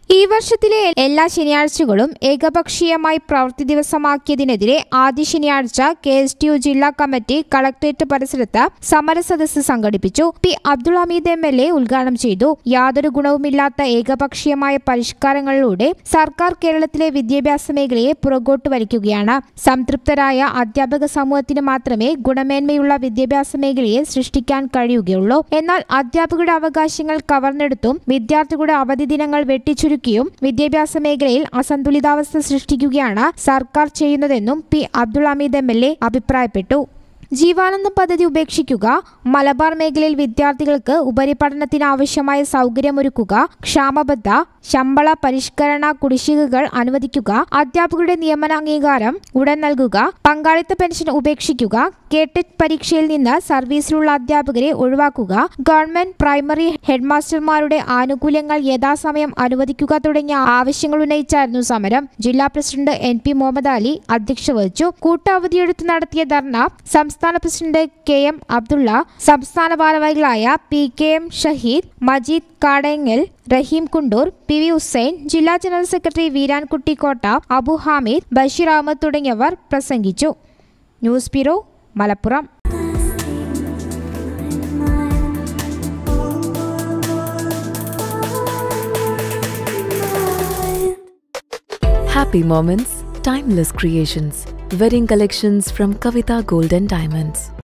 ഈ വർഷത്തിലെ എല്ലാ ശനിയാഴ്ചകളും ഏകപക്ഷീയമായി പ്രവൃത്തി ദിവസമാക്കിയതിനെതിരെ ആദ്യ ശനിയാഴ്ച KSTU ജില്ലാ കമ്മിറ്റി കളക്ടറേറ്റ് പരിസരത്ത് സമരസദസ്സ് സംഘടിപ്പിച്ചു. പി. അബ്ദുൾ ഹമീദ് MLA ഉദ്ഘാടനം ചെയ്തു. യാതൊരു ഗുണവുമില്ലാത്ത ഏകപക്ഷീയമായ പരിഷ്കാരങ്ങളിലൂടെ സർക്കാർ കേരളത്തിലെ വിദ്യാഭ്യാസ മേഖലയെ പുറകോട്ട് വലിക്കുകയാണ്. സംതൃപ്തരായ അധ്യാപക സമൂഹത്തിന് മാത്രമേ ഗുണമേന്മയുള്ള വിദ്യാഭ്യാസ മേഖലയെ സൃഷ്ടിക്കാൻ കഴിയുകയുള്ളൂ. എന്നാൽ അധ്യാപകരുടെ അവകാശങ്ങൾ കവർന്നെടുത്തും വിദ്യാർത്ഥികളുടെ അവധി ദിനങ്ങൾ വെട്ടിച്ചുരുക്കി വിദ്യാഭ്യാസ മേഖലയിൽ അസന്തുലിതാവസ്ഥ സൃഷ്ടിക്കുകയാണ് സർക്കാർ ചെയ്യുന്നതെന്നും പി. അബ്ദുൾ ഹമീദ് MLA അഭിപ്രായപ്പെട്ടു. ജീവാനന്ദം പദ്ധതി ഉപേക്ഷിക്കുക, മലബാർ മേഖലയിൽ വിദ്യാർത്ഥികൾക്ക് ഉപരിപഠനത്തിന് ആവശ്യമായ സൗകര്യമൊരുക്കുക, ക്ഷാമബദ്ധ ശമ്പള പരിഷ്കരണ കുടിശ്ശികകൾ അനുവദിക്കുക, അധ്യാപകരുടെ നിയമന അംഗീകാരം ഉടൻ നൽകുക, പങ്കാളിത്ത പെൻഷൻ ഉപേക്ഷിക്കുക, കേടെറ്റ് പരീക്ഷയിൽ നിന്ന് സർവീസിലുള്ള അധ്യാപകരെ ഒഴിവാക്കുക, ഗവൺമെന്റ് പ്രൈമറി ഹെഡ്മാസ്റ്റർമാരുടെ ആനുകൂല്യങ്ങൾ യഥാസമയം അനുവദിക്കുക തുടങ്ങിയ ആവശ്യങ്ങൾ ഉന്നയിച്ചായിരുന്നു സമരം. ജില്ലാ പ്രസിഡന്റ് NP മുഹമ്മദ് അലി അധ്യക്ഷത വഹിച്ചു. കൂട്ടവധിയെടുത്ത് നടത്തിയ ധർണ സംസ്ഥാന പ്രസിഡന്റ് KM അബ്ദുള്ള, സംസ്ഥാന ഭാരവാഹികളായ PKM ഷഹീദ്, മജീദ് കാടേങ്ങൽ, റഹീം കുണ്ടൂർ, PV ഹുസൈൻ, ജില്ലാ ജനറൽ സെക്രട്ടറി വീരാൻകുട്ടി കോട്ട, അബു ഹാമിദ്, ബഷീർ അഹമ്മദ് തുടങ്ങിയവർ പ്രസംഗിച്ചു. News bureau, Malappuram. Happy moments, timeless creations. Wedding collections from Kavita Gold and Diamonds.